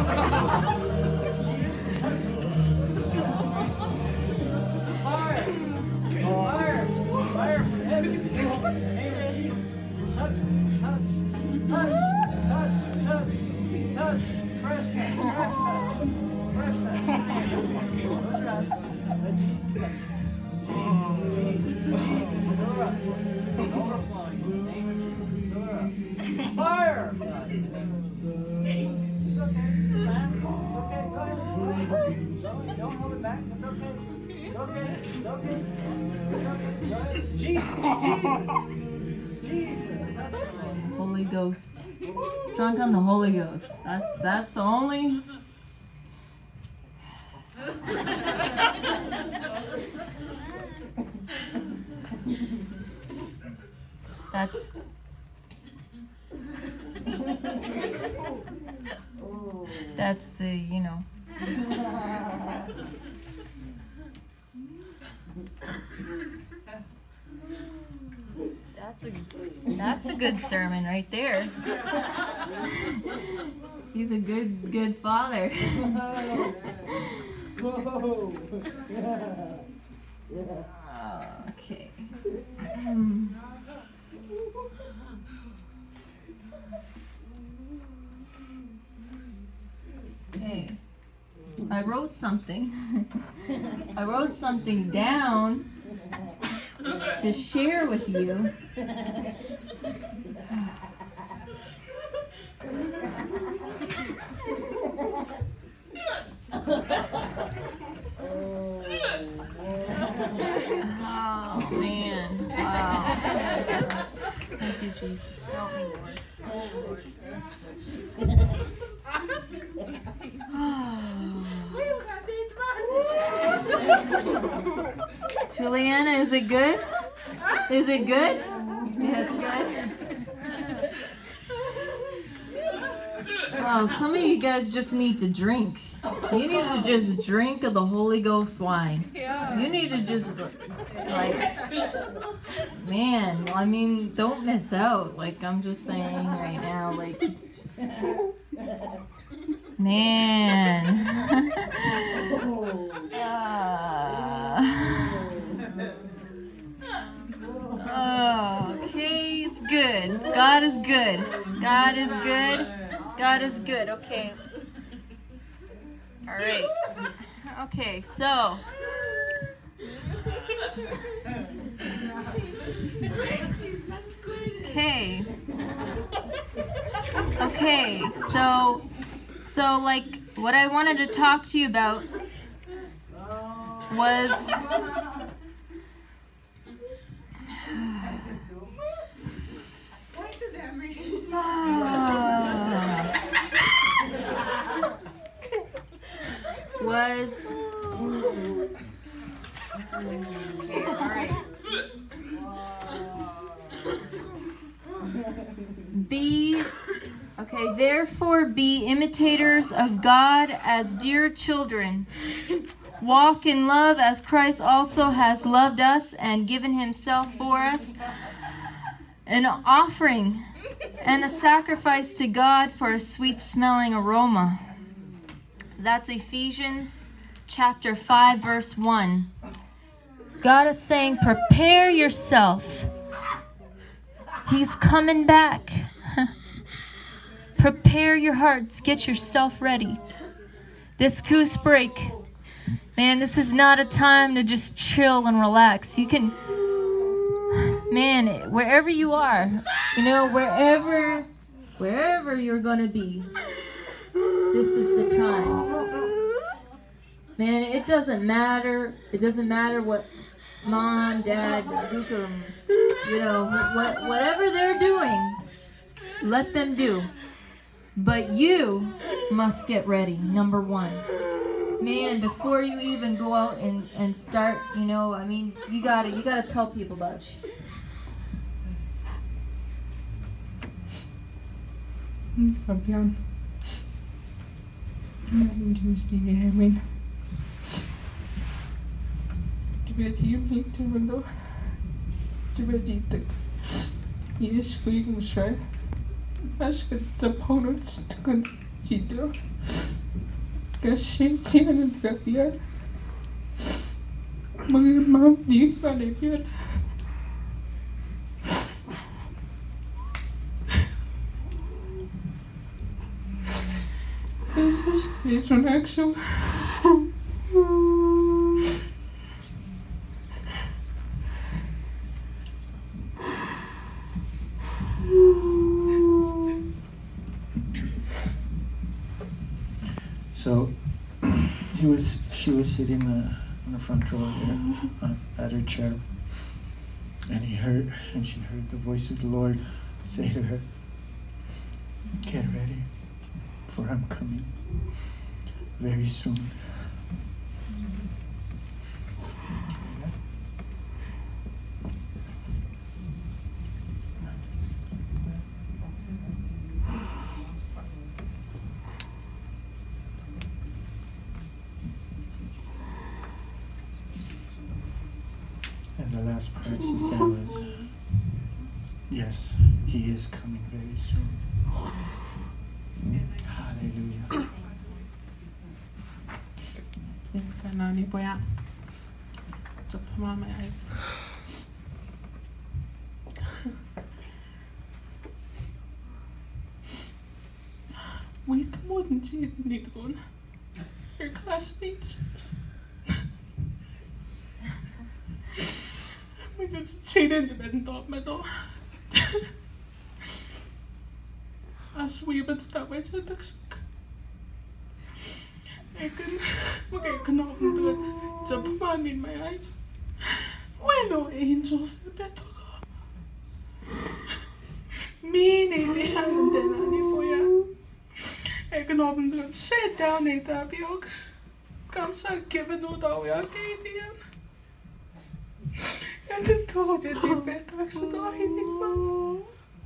Holy Ghost. Drunk on the Holy Ghost. That's the only. That's the, you know. That's a good sermon right there. He's a good father. Okay. Okay. I wrote something. I wrote something down to share with you. Oh man. Wow. Thank you, Jesus. Help me, Lord. Juliana, is it good? Is it good? Yeah, it's good. Oh, some of you guys just need to drink. You need to just drink of the Holy Ghost wine. You need to just, like, man, I mean, don't miss out. Like, I'm just saying right now, like, it's just, man. Oh, okay, it's good. God is good. God is good. God is good. Okay. All right. Okay, so. Okay. Okay, so like what I wanted to talk to you about was okay, all right. Therefore be imitators of God as dear children. Walk in love as Christ also has loved us and given himself for us, an offering and a sacrifice to God for a sweet-smelling aroma. That's Ephesians chapter 5, verse 1. God is saying, prepare yourself. He's coming back. Prepare your hearts. Get yourself ready. This goose break, man, this is not a time to just chill and relax. You can, man, wherever you are, you know, wherever you're going to be, this is the time. Man, it doesn't matter. It doesn't matter what mom, dad, you know, whatever they're doing, let them do. But you must get ready, number one. Man, before you even go out and start, you know, I mean, you gotta tell people about Jesus. Fabian. Amen. Тебе тимни темно. Тебе дитек. Yes, we can share. Ask the opponents to consider. Kashichian Gapian Mom Deep Valipian It's an actual So she was sitting on the front row here at her chair, and she heard the voice of the Lord say to her, "Get ready, for I'm coming very soon." And the last part she said was, "Yes, he is coming very soon." Hallelujah. Kanani Boya. To come on my eyes. Wait more than she need one. Your classmates. We just cheated and thought my door. As we but stop by the I can open the jump man in my eyes. When no angels better. Meaning they haven't done any for you. I can open the shit down in the milk. Comes out giving no that we are Canadian. And the told you to bet actually die.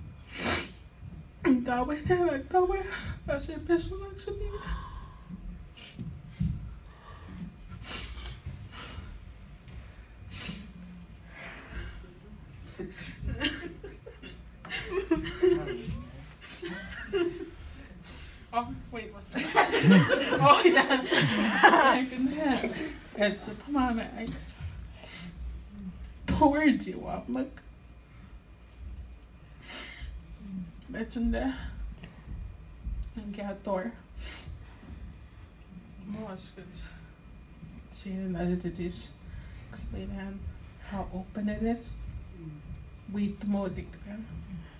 That way, that way. That's a best one actually. Oh, wait, what's that? Oh, yeah. I can have it's a pomona ice. Towards you, up, look. It's in there. And get door. Oh, it's good. See, another dish. Explain him how open it is. Wait, more dick to him.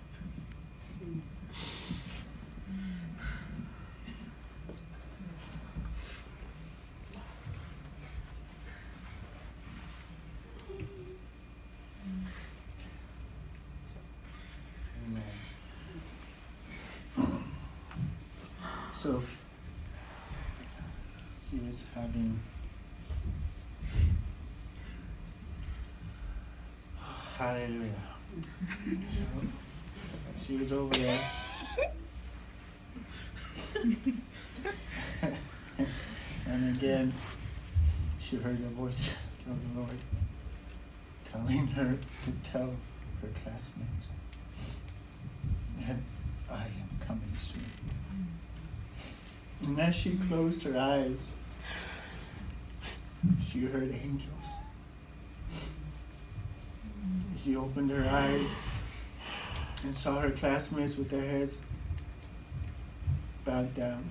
So she was having hallelujah. So she was over there. And again she heard the voice of the Lord telling her to tell her classmates that I am coming soon. And as she closed her eyes, she heard angels. She opened her eyes and saw her classmates with their heads bowed down.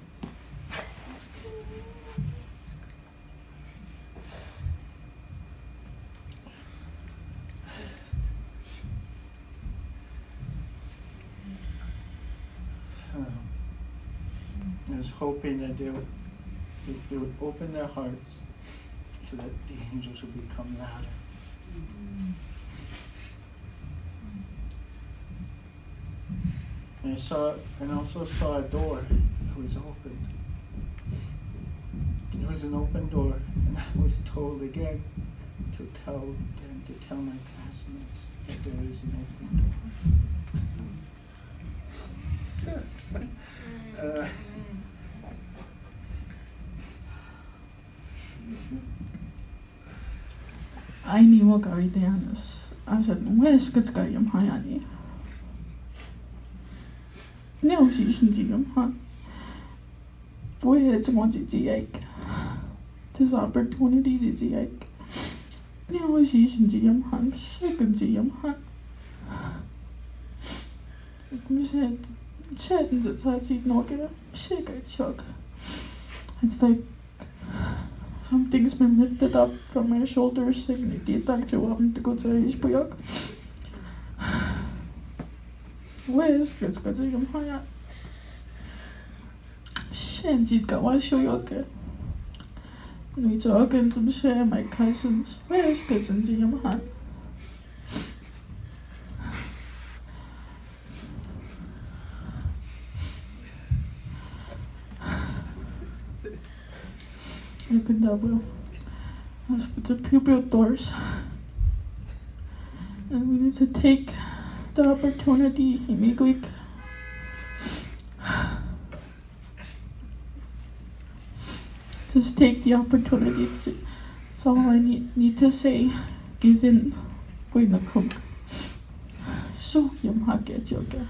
I was hoping that they would open their hearts so that the angels would become louder. And I also saw a door that was open. It was an open door, and I was told again to tell my classmates that there is an open door. Aini wakaviteanus. Asan weskatskayam hayani. Neosishin jigam ha. Where to want to this opportunity to now she's in the hand, second the hand. Said that I see no get a cigarette shock. It's like something's been lifted up from my shoulders and it back to having to go to his boyok. Where's it's got him higher? Shanjit got one show yoke. We talking to share my cousins. Where's cousins in your hand? Open that will. Let's get the pupil doors. And we need to take the opportunity immediately. Just take the opportunity. That's all I need to say. Given when the cook. So yum hacket yoga.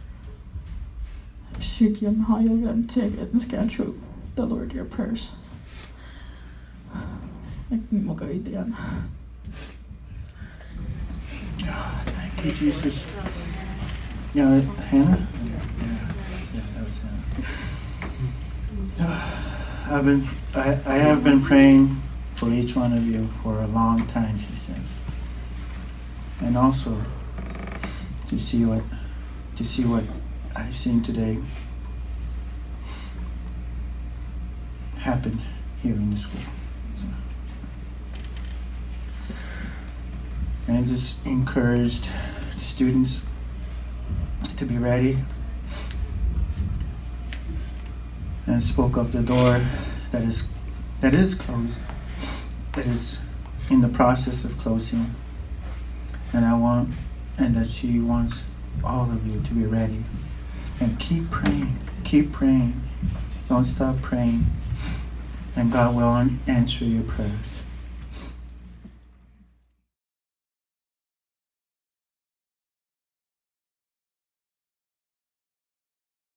Shake yum high yoga and take it and scan through the Lord your prayers. Thank you, Jesus. Yeah, Hannah? Yeah, that was Hannah. I have been praying for each one of you for a long time, she says. And also to see what I've seen today happen here in the school. And I just encouraged the students to be ready and spoke of the door that is closed, that is in the process of closing. And that she wants all of you to be ready. And keep praying. Don't stop praying. And God will answer your prayers.